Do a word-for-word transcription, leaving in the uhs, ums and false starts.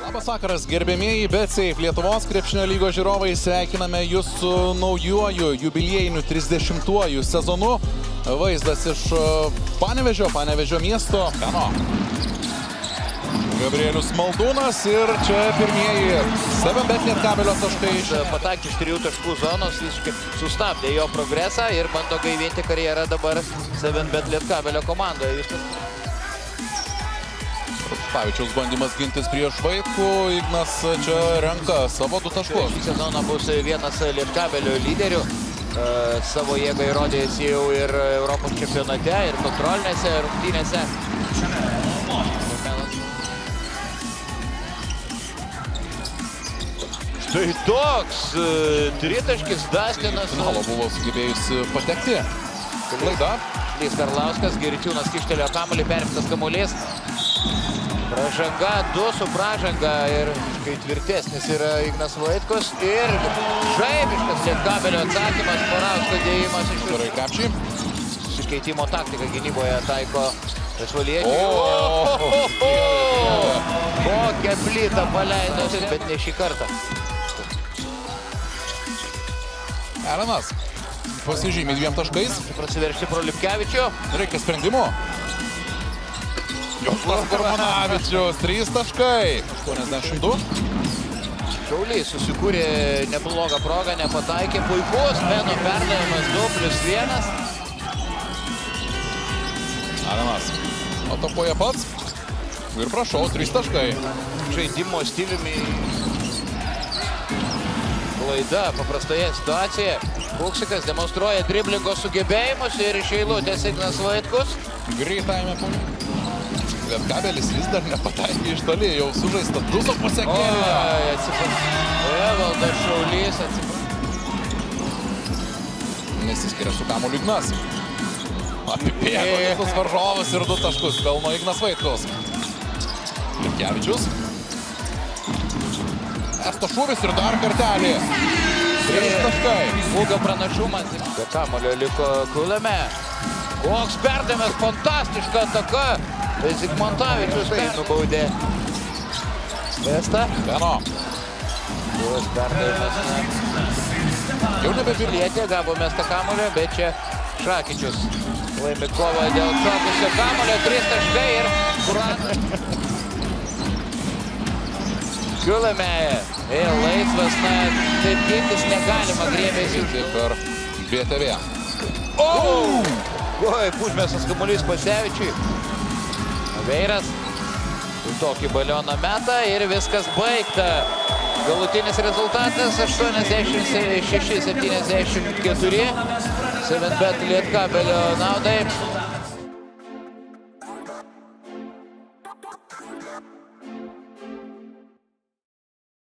Labas vakaras, gerbėmieji BetSafe Lietuvos krepšinio lygos žiūrovai, sveikiname jūs su naujuoju jubiliejiniu trisdešimtuoju sezonu. Vaizdas iš Panevėžio, Panevėžio miesto. Kano. Gabrielius Maldūnas ir čia pirmieji seven bet Lietkabelio taškai. Pataikė iš trijų taškų zonos, visiškai sustabdė jo progresą ir bando gaivinti karjerą dabar seven bet Lietkabelio komandoje. Pavičiaus bandymas gintis prieš Vaitkų, Ignas čia renka savo du taškus. Šį sezoną bus vienas Lietkabelio lyderių. Savo jėgą įrodėjęs jau ir Europos čempionate, ir kontrolinėse rungtynėse. Štai toks tritaškis Dastinas. Finalo buvo sugebėjusi patekti. Klaida. Lys Karlauskas, Gericiūnas kištelėjo kamuolį, perimtas kamuolys. Pražanga, du su pražanga ir kai tvirtesnis yra Ignas Vaitkus ir žaibiškas Lietkabelio atsakymas, Parausko dėjimas iš gerai krepšį. Susikeitimo taktiką gynyboje taiko Švaliečiui. Kokią plytą paleido, bet ne šį kartą. Elenas pasižymė dviem taškais. Prasiveršti pro Lipkevičių. Reikia sprendimo. Joslas Gurmanavičius, trys taškai. aštuoniasdešimt du. Šaulys susikūrė neblogą progą, nepataikė. Puikus Beno perdavimas du plius vienas. Elenas atakuoja pats. Ir prašau, trys taškai. Žaidimo stiliumi. Klaida paprastoje situacijoje. Kuksikas demonstruoja driblingo sugebėjimus ir iš eilutės Ignas Vaitkus. Greitajame puolime. Lietkabelis vis dar nepataikė iš toli, jau sužaista du su puse kėlė. Oi, atsiprašau. Evaldas Šaulys, atsiprašau. Nesiskiria su kamuoliu Ignas. Apipėgo visus varžovus ir du taškus pelno Ignas Vaitkus. Lipkevičius. Esto šūvis ir dar kartelį. Trys taškai. Ūgio pranašumas. Be kamuolio liko Kuleme. Koks perdavimas, fantastiška ataka. Zigmantavičius tai nubaudė. Vesta. Beno. Buvęs perdavimas. Jau nebepilietė, gavo mestą kamuolio, bet čia Šakyčius laimi kovą dėl šokusio kamuolio. Trys taškai ir Kurat. Kuleme. Ir laisvas, na, taip gintis negalima, grėmėsi per B T V. O! Oi, užmestas kamuolys Pasevičiui. Veiras tokį balioną metą ir viskas baigta. Galutinis rezultatas aštuoniasdešimt šeši septyniasdešimt keturi. seven bet Lietkabelio naudai.